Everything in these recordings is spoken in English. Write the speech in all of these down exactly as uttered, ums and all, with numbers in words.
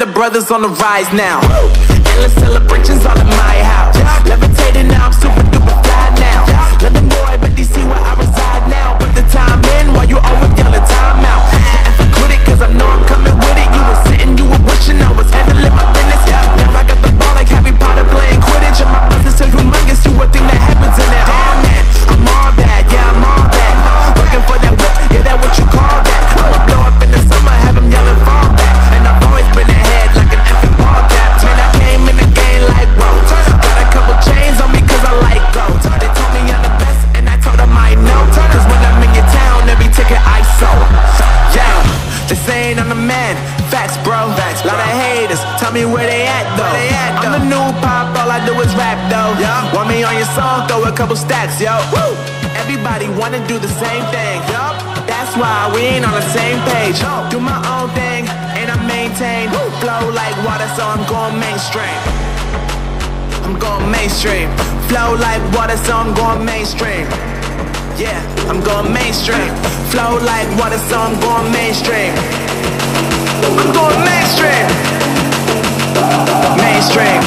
the brothers on the rise now. Endless celebrations all in my house. Levitating now, I'm super duper fly now. Let them know I bet they see where I reside now. Put the time in while you always yelling time out. And for quit it, cause I know I'm coming with it. You were sitting, you were wishing I was handling my business. Now I got the ball like Harry Potter playing Quidditch. And my business is humongous, you would think that happens in it. Oh man, I'm all that, yeah I'm all that. Looking for that whip, yeah that what you call that. I'ma blow up in the summer, have them yelling fall back. And I've always been ahead like an effing ball cap. Man, I came in the game like whoa. Got a couple chains on me cause I like gold. They told me I'm the best and I told them I know. Cause when I'm in your town, every ticket I sold. Yeah, they saying I'm the man. Facts bro, Facts, lot of haters, tell me where they at though. They at, though. I'm the new pop, all I do is rap though. Yeah. Want me on your song, throw a couple stacks, yo. Woo. Everybody wanna do the same thing, yup. That's why we ain't on the same page. Do my own thing, and I maintain. Flow like water, so I'm going mainstream. I'm going mainstream. Flow like water, so I'm going mainstream. Yeah, I'm going mainstream. Flow like water, so I'm going mainstream. I'm going mainstream. Mainstream.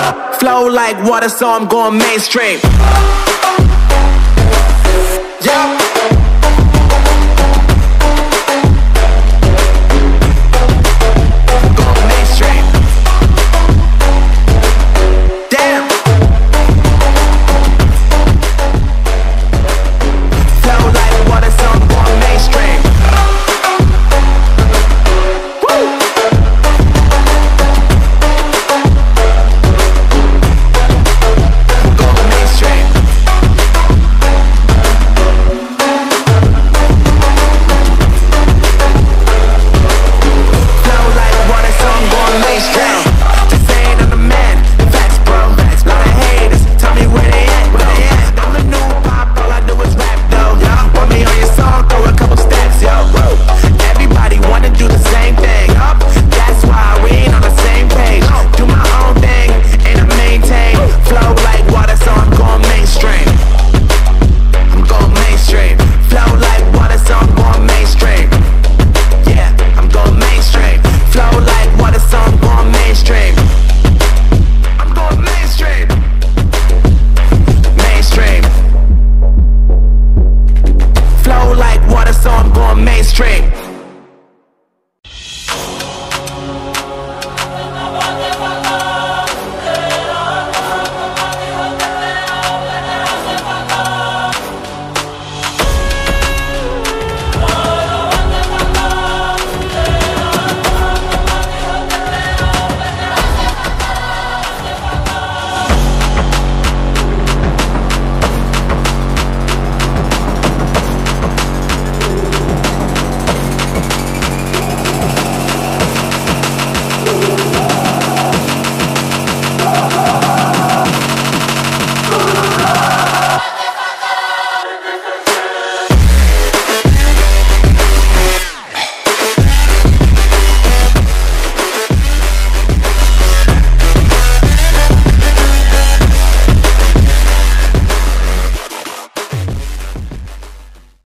Flow like water, so I'm going mainstream. Yeah.